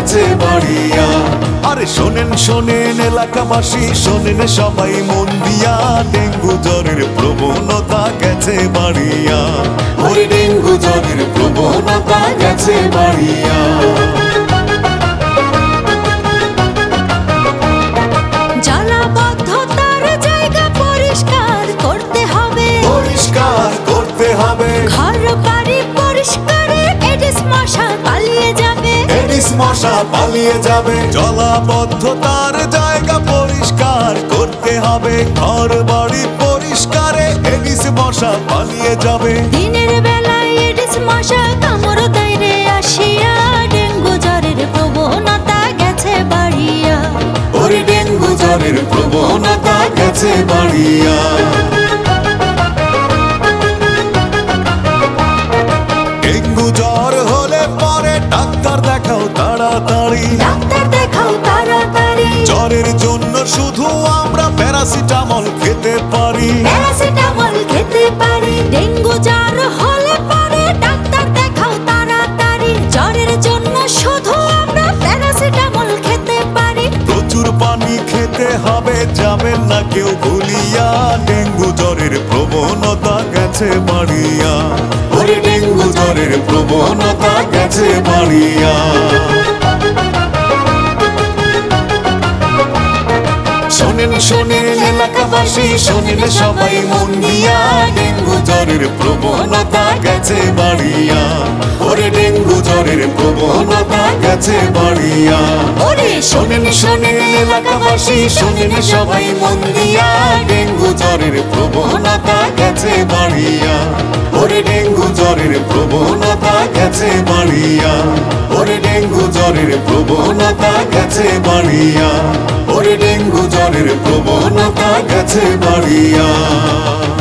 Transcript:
গেছে বাড়িয়া। আরে শোনেন শোনেন এলাকাবাসী, শোনেন সবাই মন দিয়া, ডেঙ্গু জ্বরের প্রবণতা গেছে বাড়িয়া। ওরে ডেঙ্গু জ্বরের প্রবণতা গেছে বাড়িয়া। জলাবদ্ধতার জায়গা পরিষ্কার করতে হবে, পরিষ্কার করতে হবে। ঘর বাড়ি পরিষ্কারে এডিস মশা পালিয়ে যাবে, এডিস মশা পালিয়ে যাবে। জলাবদ্ধতার জায়গা পরিষ্কার করতে হবে, ঘর বাড়ি পরিষ্কারে এডিস মশা পালিয়ে যাবে। দিনের বেলায় এডিস মশা কামড় দেয় রে আসিয়া, ডেঙ্গু জ্বরের প্রবণতা গেছে বাড়িয়া। ওরে ডেঙ্গু জ্বরের প্রবণতা গেছে বাড়িয়া। ডেঙ্গু জ্বর হলে পরে ডাক্তার দেখাও তাড়াতাড়ি, ডাক্তার দেখাও তাড়াতাড়ি। জ্বরের জন্য শুধু আমরা প্যারাসিটামল খেতে পারি, প্যারাসিটামল খেতে পারি। ডেঙ্গু জ্বর হলে পরে ডাক্তার দেখাও তাড়াতাড়ি, জ্বরের জন্য শুধু আমরা প্যারাসিটামল খেতে পারি। প্রচুর পানি খেতে হবে, যাবেন না কেউ ভুলিয়া, ডেঙ্গু জ্বরের প্রবণতা গেছে বাড়িয়া। ওরে ডেঙ্গু জ্বরের প্রবণতা গেছে বাড়িয়া। শোনেন শোনেন এলাকাবাসী, শোনেন সবাই মন দিয়া, ডেঙ্গু জ্বরের প্রবণতা গেছে বাড়িয়া। ওরে ডেঙ্গু জ্বরের প্রবণতা গেছে বাড়িয়া। ওরে শোনেন শোনেন এলাকাবাসী, শোনেন সবাই মন দিয়া, ডেঙ্গু জ্বরের প্রবণতা গেছে বাড়িয়া। ওরে ডেঙ্গু জ্বরের প্রবণতা গেছে বাড়িয়া। ওরে ডেঙ্গু জ্বরের প্রবণতা গেছে বাড়িয়া। ওরে ডেঙ্গু জ্বরের প্রবণতা গেছে বাড়িয়া।